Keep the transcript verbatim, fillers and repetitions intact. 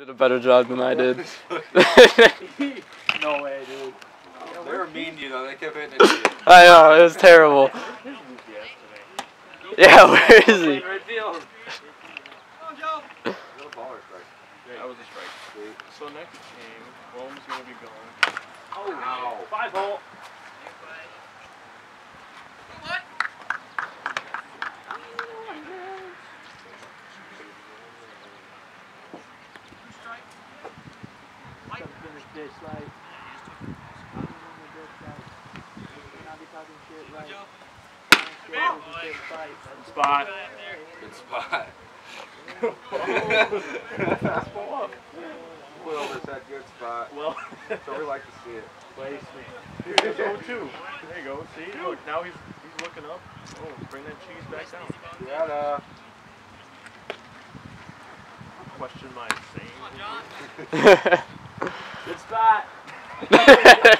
did a better job than I did. No way, dude. They were mean to you though, they kept hitting it to you. I know, it was terrible. Yeah, where is he? Right field. That was a strike. So next game, Rome's gonna be going. Oh, wow. Five hole. What? Good spot. Good spot. Put over his head, good spot. Well, So we like to see it. place me. Here's oh two. There you go. See? Look, now he's he's looking up. Oh, bring that cheese back down. Yeah, Question my saying. Good spot.